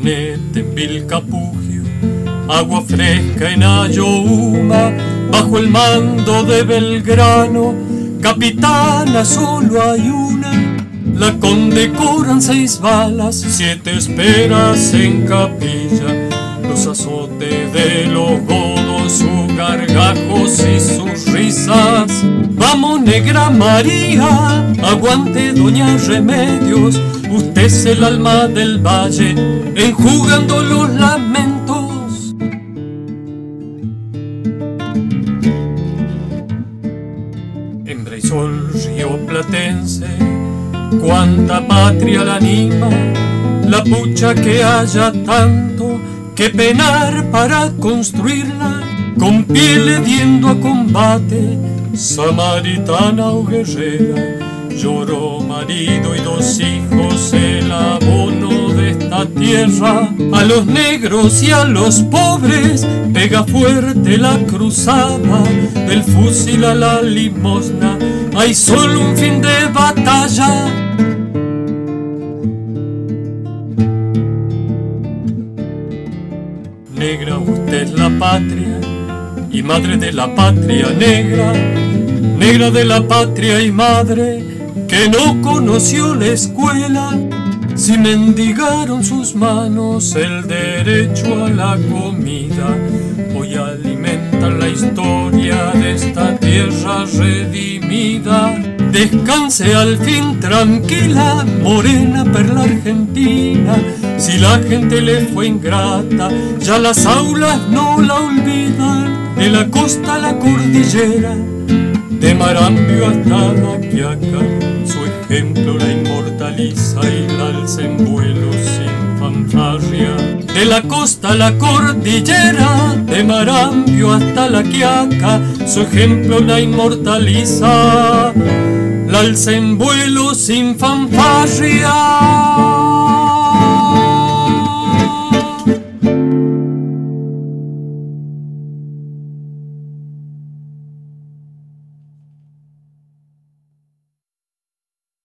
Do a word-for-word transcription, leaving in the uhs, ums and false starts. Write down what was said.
Samonete en Vilcapugio, agua fresca en Ayohuma, bajo el mando de Belgrano, capitana solo hay una, la condecoran seis balas, siete esperas en capilla, los azotes de los godos, sus gargajos y sus risas. Vamos, negra María, aguante doña Remedios, usted es el alma del valle, enjugando los lamentos. En Breizol, río platense, cuánta patria la anima, la pucha que haya tanto que penar para construirla, con piel hediendo a combate, samaritana o guerrera, lloró marido y dos hijos el abono de esta tierra. A los negros y a los pobres pega fuerte la cruzada, del fusil a la limosna hay solo un fin de batalla. Negra, usted es la patria y madre de la patria negra, negra de la patria y madre que no conoció la escuela, si mendigaron sus manos el derecho a la comida. Hoy alimentan la historia de esta tierra redimida. Descanse al fin tranquila, morena perla argentina, si la gente le fue ingrata, ya las aulas no la olvidan. De la costa a la cordillera, de Marambio hasta la Quiaca, su ejemplo la inmortaliza y la alza en vuelo sin fanfarria. De la costa a la cordillera, de Marambio hasta la Quiaca, su ejemplo la inmortaliza, la alza en vuelo sin fanfarria.